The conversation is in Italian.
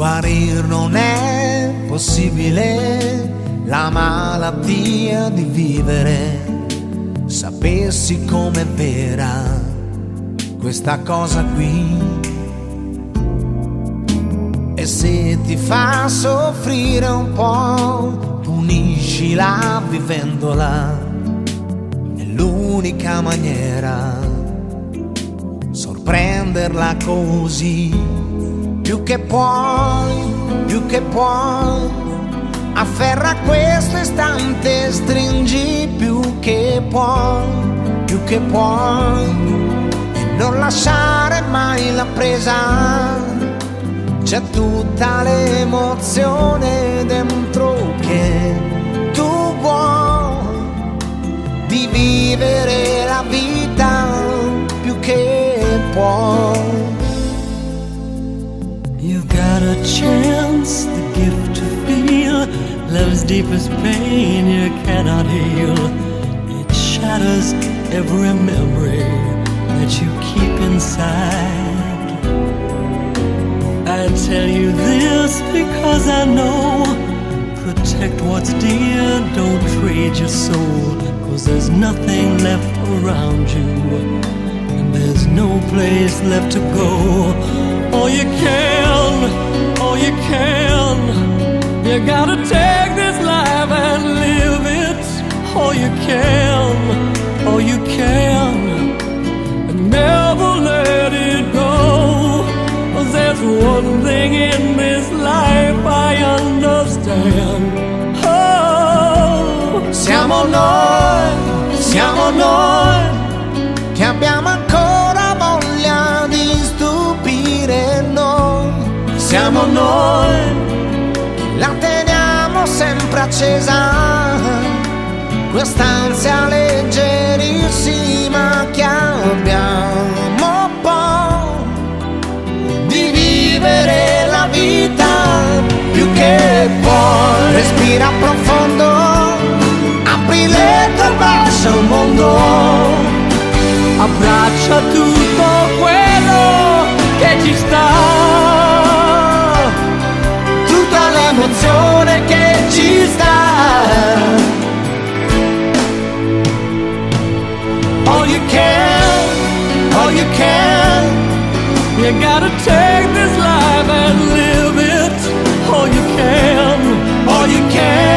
Guarir non è possibile, la malattia di vivere. Sapessi com'è vera questa cosa qui, e se ti fa soffrire un po', puniscila vivendola. È l'unica maniera, sorprenderla così. Più che puoi, afferra questo istante, stringi più che puoi, e non lasciare mai la presa. C'è tutta l'emozione dentro che tu vuoi, di vivere la vita più che puoi. You've got a chance, the gift to feel love's deepest pain you cannot heal. It shatters every memory that you keep inside. I tell you this because I know, protect what's dear, don't trade your soul, 'cause there's nothing left around you, and there's no place left to go. All you can, you gotta take this life and live it. All you can, and never let it go. 'Cause there's one thing in this life I understand. Oh, Siamo noi che abbiamo ancora voglia di stupire noi. Siamo noi che la teniamo sempre accesa, quest'ansia leggerissima che abbiamo poi, di vivere la vita più che puoi. Respira profondo, apri le tue braccia al mondo, abbraccia tutto quello che ci sta, tutta l'emozione che ci sta. All you can, you gotta take this life and live it. All you can,